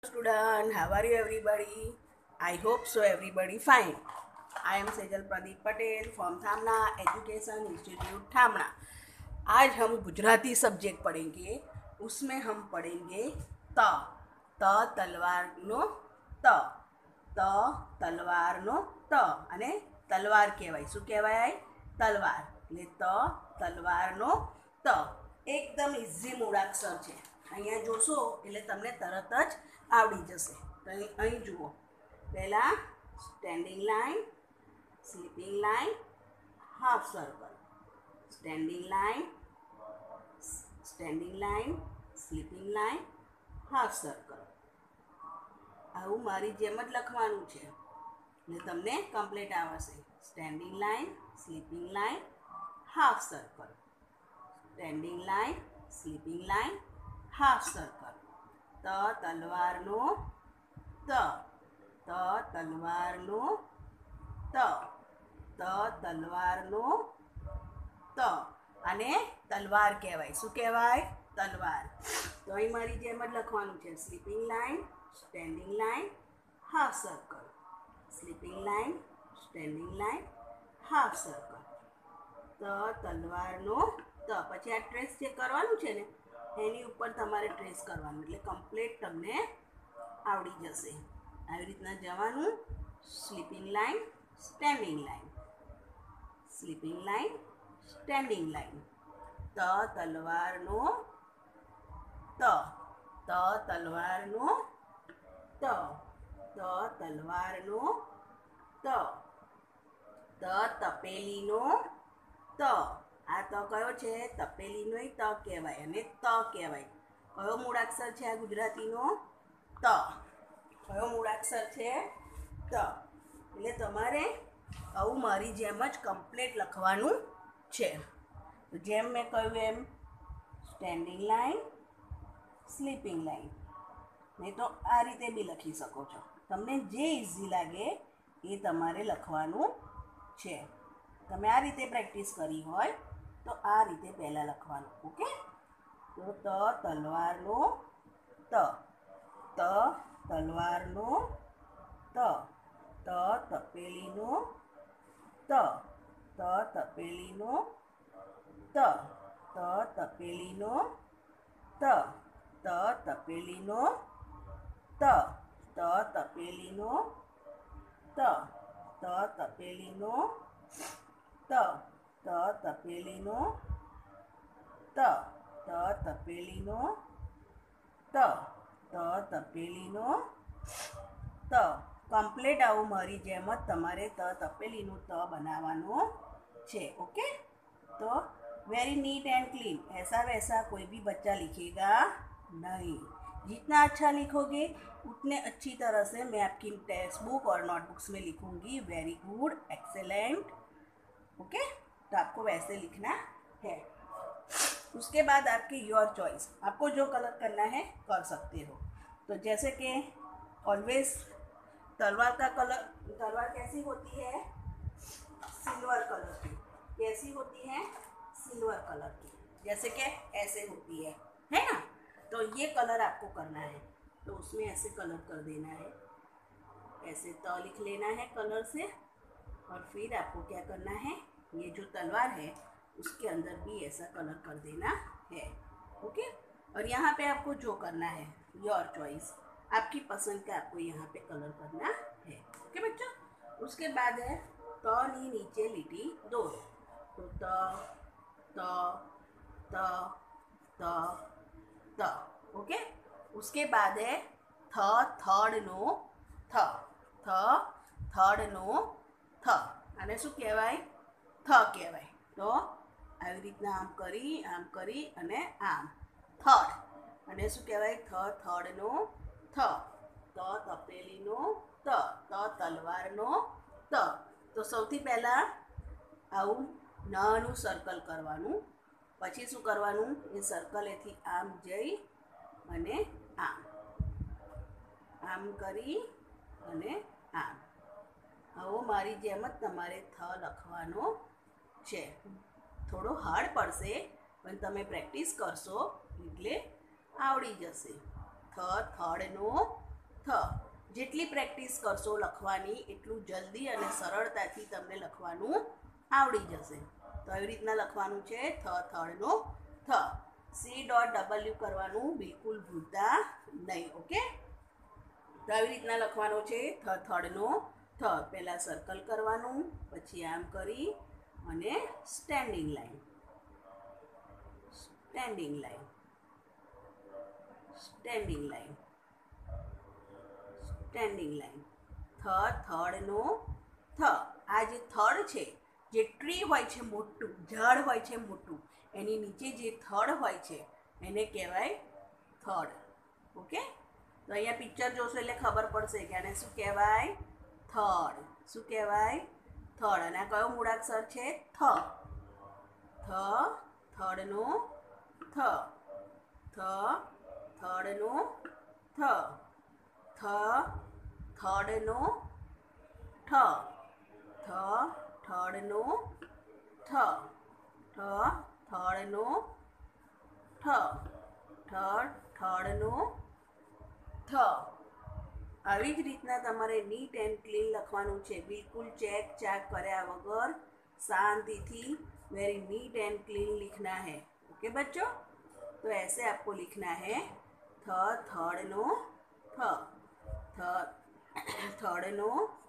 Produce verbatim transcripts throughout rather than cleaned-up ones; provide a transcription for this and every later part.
Student, how are you everybody? I hope so everybody fine. I am Sejal Pradeep Patel from Thamna education institute Thamna. आज हम Gujarati subject पढ़ेंगे। उसमें हम पढ़ेंगे त त તલવારનો त त તલવારનો त અને તલવાર કહેવાય શું કહેવાય તલવાર એટલે त તલવારનો त એકદમ ઇઝી મૂળાક્ષર છે। અહીંયા જોશો એટલે તમને તરત જ આવડી જશે। તો અહીં જુઓ, પહેલાં standing line, sleeping line, half circle, standing line, standing line, sleeping line, half circle. આવું મારી જેમ જ લખવાનું છે એટલે તમને કમ્પ્લીટ આવશે। Standing line, sleeping line, half circle, standing line, sleeping line, half circle. त તલવારનો त त તલવારનો त त તલવારનો त અને તલવાર કહેવાય શું કહેવાય તલવાર। તો અહીં મારી જેમ જ લખવાનું છે। Sleeping line, standing line, half circle, sleeping line, standing line, half circle. त તલવારનો त પછી આ ટ્રેસ જે કરવાનું છે ને એની ઉપર તમારે ટ્રેસ કરવાનું એટલે કમ્પ્લીટ તમને આવડી જશે। આવી રીતના જવાનું। Sleeping line, standing line, sleeping line, standing line. त તલવારનો त त તલવારનો त त તલવારનો त त તપેલીનો त આ ત કયો છે તપેલીનો ત કહેવાય અને ત કહેવાય। કયો મૂળાક્ષર છે આ ગુજરાતીનો ત। કયો મૂળાક્ષર છે ત। એટલે તમારે આવું મારી જેમ જ કમ્પ્લીટ લખવાનું છે। તો જેમ મેં કહ્યું એમ સ્ટેન્ડિંગ લાઇન, સ્લીપિંગ લાઇન, નહીં તો આ રીતે બી લખી શકો છો। તમને જે ઇઝી લાગે એ તમારે લખવાનું છે। તમે આ રીતે પ્રેક્ટિસ કરી હોય તો આ રીતે પહેલાં લખવાનું। ઓકે, તો ત તલવારનો ત ત તલવારનો ત ત તપેલીનો ત ત તપેલીનો ત ત તપેલીનો ત ત તપેલીનો ત ત તપેલીનો ત ત તપેલીનો ત ત તપેલીનો ત ત તપેલીનો ત ત તપેલીનો ત। કમ્પ્લીટ આવું મારી જેમ જ તમારે ત તપેલીનું ત બનાવવાનો છે। ओके, तो वेरी नीट एंड क्लीन, ऐसा वैसा कोई भी बच्चा लिखेगा नहीं। जितना अच्छा लिखोगे उतने अच्छी तरह से मैं आपकी टेक्स्ट बुक और नोटबुक्स में लिखूंगी वेरी गुड, एक्सेलेंट। ओके, तो आपको वैसे लिखना है। उसके बाद आपकी योर चॉइस, आपको जो कलर करना है कर सकते हो। तो जैसे कि ऑलवेज तलवार का कलर, तलवार कैसी होती है सिल्वर कलर की। कैसी होती है सिल्वर कलर की, जैसे कि ऐसे होती है है ना। तो ये कलर आपको करना है, तो उसमें ऐसे कलर कर देना है, ऐसे त लिख लेना है कलर से। और फिर आपको क्या करना है, ये जो तलवार है उसके अंदर भी ऐसा कलर कर देना है। ओके, और यहाँ पे आपको जो करना है योर चॉइस, आपकी पसंद का आपको यहाँ पे कलर करना है। ओके बच्चों, उसके बाद है त नी नीचे लिटी दो। तो त त त त त। ओके, उसके बाद है थ थर्ड नो थ थ थर्ड नो थ आने शू कहेवाय थ कहेवाय। तो આવી રીતના આમ કરી આમ કરી અને આમ થર્ડ, અને શું કહેવાય થ થર્ડનો થ ત તપેલીનો ત ત તલવારનો ત। તો સૌથી પહેલાં આવું નાનું સર્કલ કરવાનું, પછી શું કરવાનું એ સર્કલેથી આમ જઈ અને આમ આમ કરી અને આમ। આવો મારી જેમ જ તમારે થ લખવાનો છે। થોડો હાર્ડ પડશે પણ તમે પ્રેક્ટિસ કરશો એટલે આવડી જશે। થ થર્ડનો થ. જેટલી પ્રેક્ટિસ કરશો લખવાની એટલું જલ્દી અને સરળતાથી તમને લખવાનું આવડી જશે. તો આવી રીતના લખવાનું છે થ થડનો થ. સી ડોટ ડબલ્યુ કરવાનું બિલકુલ ભૂલતા નહીં. ઓકે, તો આવી રીતના લખવાનું છે થ થડનો થ. પહેલાં સર્કલ કરવાનું, પછી આમ કરી અને standing line, standing line, standing line, standing line. થ થડનો થ. આ જે થડ છે, જે ટ્રી હોય છે મોટું, ઝાડ હોય છે મોટું, એની નીચે જે થડ હોય છે એને કહેવાય થડ. ઓકે, તો અહીંયા પિક્ચર જોશો એટલે ખબર પડશે કે આને શું કહેવાય? થડ. શું કહેવાય? થડ. અને આ કયો મૂળાક્ષર છે? થ. થ થડનો થ. થ થડનો થ. થ થડનો ઠ. થ થડનો ઠ. ઠ થડનો ઠ. ઠ થડનો થ. આવી જ રીતના તમારે નીટ એન્ડ ક્લીન લખવાનું છે, बिल्कुल चेक चाक કર્યા વગર Shanti very neat and clean लिखना है. ओके बच्चों, तो ऐसे आपको लिखना है थ थड़नो थ. थ थड़नो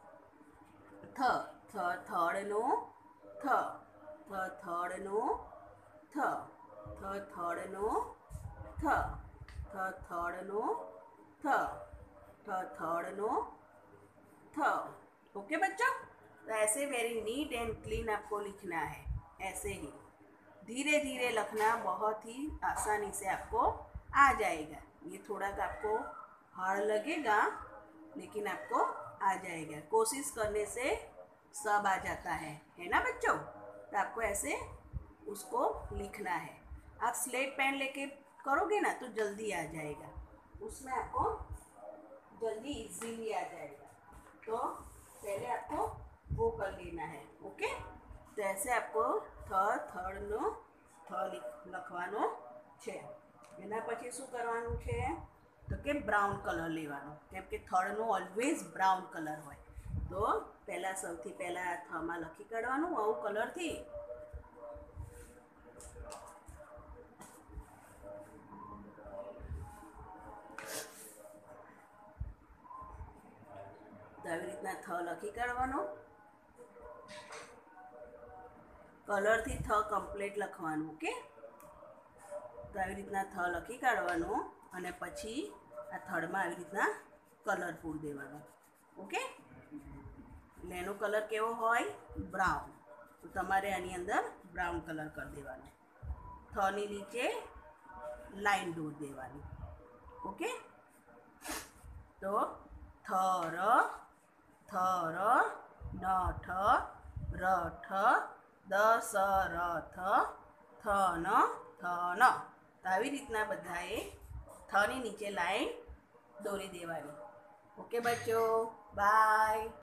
थ. थ थड़नो थ. थ थड़नो थ. थ थड़नो थ. थ थड़नो थ. थ थड़नो थ. ओके बच्चों, तो ऐसे वेरी नीट एंड क्लीन आपको लिखना है. ऐसे ही धीरे धीरे लिखना, बहुत ही आसानी से आपको आ जाएगा. ये थोड़ा सा आपको हार्ड लगेगा लेकिन आपको आ जाएगा. कोशिश करने से सब आ जाता है, है ना बच्चों? तो आपको ऐसे उसको लिखना है. आप स्लेट पेन लेके करोगे ना तो जल्दी आ जाएगा, उसमें आपको जल्दी इजीली आ जाएगा. तो पहले आपको वो कर लेना है. ओके, तो ऐसे आपको थ થડનો થ લખવાનો છે. એના પછી શું કરવાનું છે? તો કે બ્રાઉન કલર લેવાનો, કેમ કે થડનો ઓલવેઝ બ્રાઉન કલર હોય. તો પહેલાં સૌથી પહેલાં થમાં લખી કાઢવાનું આવું કલરથી. તો આવી રીતના થ લખી કાઢવાનો. કલરથી થ કમ્પ્લીટ લખવાનું. ઓકે, તો આવી રીતના થ લખી કાઢવાનું અને પછી આ થડમાં આવી રીતના કલર પૂર દેવાનો. ઓકે, એટલે એનો કલર કેવો હોય? બ્રાઉન. તો તમારે આની અંદર બ્રાઉન કલર કરી દેવાનો. થની નીચે લાઈન દોર દેવાની. ઓકે, તો થર થર ન ઠ ર ઠ દશરથ થન થન. તો આવી રીતના બધાએ થની નીચે લાઈન દોરી દેવાની. ઓકે બચ્ચો, બાય.